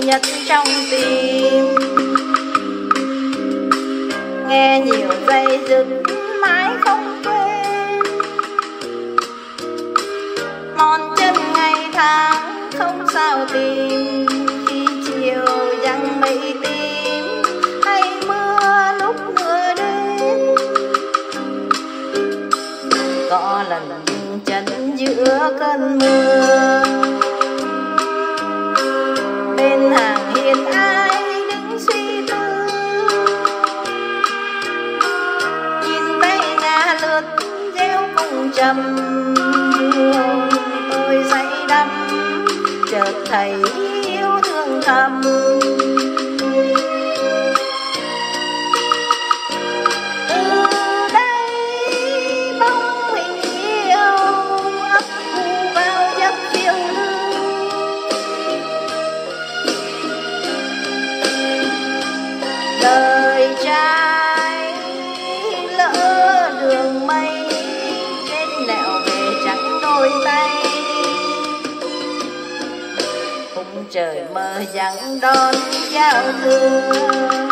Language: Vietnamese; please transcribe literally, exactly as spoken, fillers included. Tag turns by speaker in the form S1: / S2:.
S1: nhất trong tim. Nghe nhiều dây dứt mãi không quên, mòn chân ngày tháng không sao tìm. Khi chiều giăng mây tím hay mưa lúc nửa đêm, có lần dừng chân giữa cơn mưa. Bên hàng hiên ai đứng suy tư, nhìn bay ngả lướt reo cùng trầm. Hương tôi say đắm chợt thấy yêu thương thầm. Đời trai lỡ đường mây, trên nẻo về trắng đôi tay. Khung trời mơ dặn đón giao thừa,